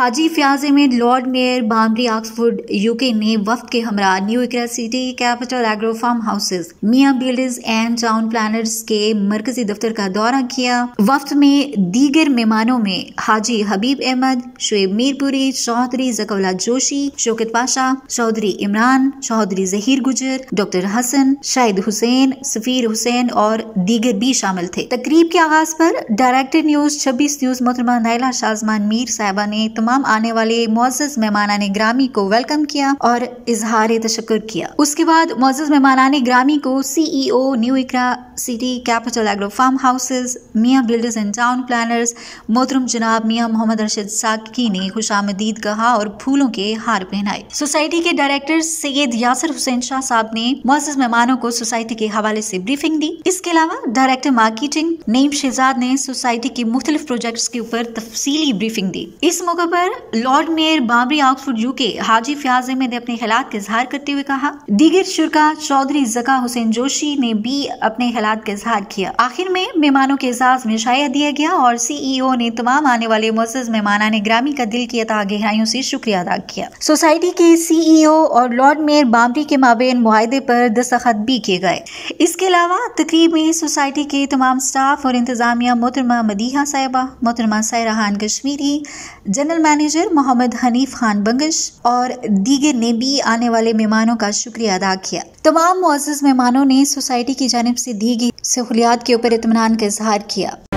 हाजी Fayyaz Ahmad lord mayor बामरी Oxford UK ने वफ्द के हमरा new Iqra city capital agro farm houses Mian builders and town planners के मरकजी दफ्तर का दौरा किया। वफ्द में दीगर मेहमानों में हाजी हबीब अहमद, शुएब मीरपुरी, चौधरी जकौला जोशी, शौकत पाशा, चौधरी इमरान, चौधरी जहीर गुजर, डॉक्टर हसन, शाहिद हुसैन, सफीर हुसैन और दीगर भी शामिल थे। तकरीब के आगाज पर डायरेक्टर न्यूज 26 न्यूज मोहतरमा नाइला शाजमान मीर साहिबा ने तमाम आने वाले मुअज़्ज़ज़ मेहमानाने ग्रामी को वेलकम किया और इजहार तशक्कुर किया। उसके बाद मुअज़्ज़ज़ मेहमानाने ग्रामी को CEO new Iqra city capital agro farm houses Mian builders and town planners मोहतरम जनाब मियां मोहम्मद अरशद साकी ने खुशामदीद कहा और फूलों के हार पहनाए। सोसाइटी के डायरेक्टर सैयद यासिर हुसैन शाह साहब ने मुअज़्ज़ज़ मेहमानों को सोसाइटी के हवाले से ब्रीफिंग दी। इसके अलावा डायरेक्टर मार्केटिंग नईम शहजाद ने सोसाइटी के मुख्तलिफ प्रोजेक्ट्स के ऊपर तफसीली ब्रीफिंग दी। इस मौके पर लॉर्ड मेयर बामरी ऑक्सफोर्ड यूके हाजी फ्याज अहमद ने अपने ख्यालात का इजहार करते हुए कहा। दीगर शुरका चौधरी जका हुसैन जोशी ने भी अपने ख्यालात का इजहार किया। आखिर में मेहमानों के एजाज में शाया दिया गया और CEO ने तमाम आने वाले मुअज़्ज़ज़ मेहमानाने ग्रामी का दिल की अता गहराइयों से शुक्रिया अदा किया। सोसाइटी के CEO और लॉर्ड मेयर बामरी के माबेन मुआहदे पर दस्तखत भी किए गए। इसके अलावा तकरीब में सोसाइटी के तमाम स्टाफ और इंतजामिया मोहतरमा मदीहा साहिबा, मोहतरमा सायराहान कश्मीरी, जनरल मैनेजर मोहम्मद हनीफ खान बंगश और दीगर ने भी आने वाले मेहमानों का शुक्रिया अदा किया। तमाम मुअज़्ज़ज़ मेहमानों ने सोसाइटी की जानिब से दी गई सहूलियात के ऊपर इत्मीनान का इजहार किया।